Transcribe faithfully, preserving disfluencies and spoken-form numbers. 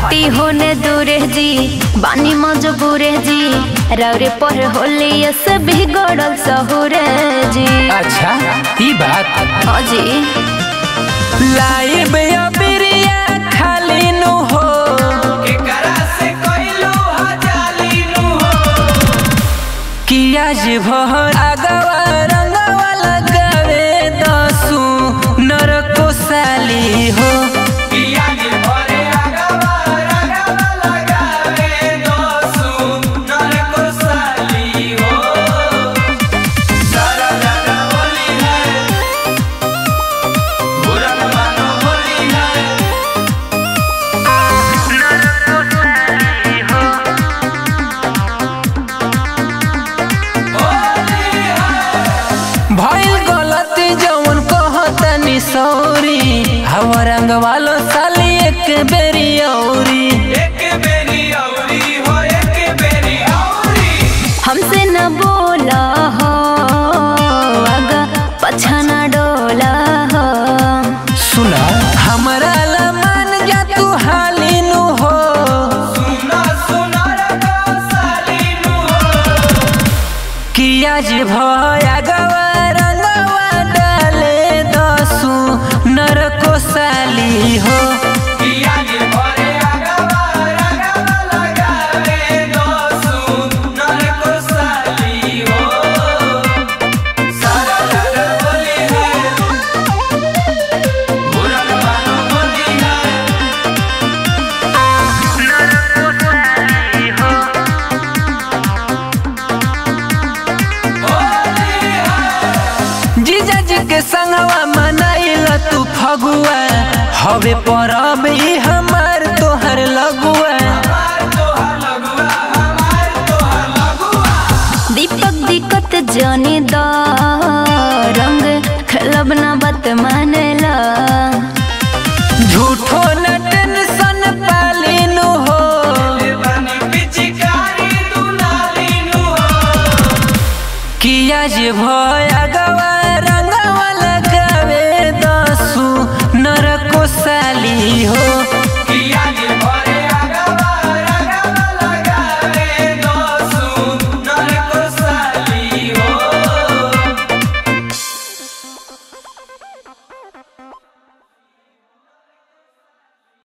हटी होने दूरे जी बानी मजबूरे जी रौरे पर होली से भी गड़ल सहुरे जी। अच्छा ई बात हाँ जी लाइब अबिरिया खाली नु हो केकरा से कोइलो हजाली नु हो कि आज भर आगवा रंगवा लगावे दसू नरको साली हो कि आज भर आगवा रंगवा लगावे दसू नरको साली हो। सारा लगा होली है बुरा मानो होली है नरको साली हो भइल गलती जवन कहतनी सौरी हवा रंग वालो साली एक बेरी औरी एक बेरी औरी हो एक बेरी औरी हमसे न बोला हो आगा पछा न डोला हो। सुना हमरा ला मान जा तू हाली नु हो सुना सुना रंग साली नु हो कि आज भया गवा रंगवा डाले दसू नरको साली हो कि आज भया गवा रंगवा लगावे दसू नरको साली हो। सारा लगा होली है बुरा मानो होली है नरको साली हो जीजा जी के संगवा मनाइला तू फगुआ हवे परब ई हमार तोहर लगुआ दीपक दिक्कत जानी दा रंग खेलब न बत मानेला झूठो न टेंशन पाली नु हो पिचकारी तू नाली नु हो कि आज भया गवा रंगवा लगावे दसू नरको साली हो।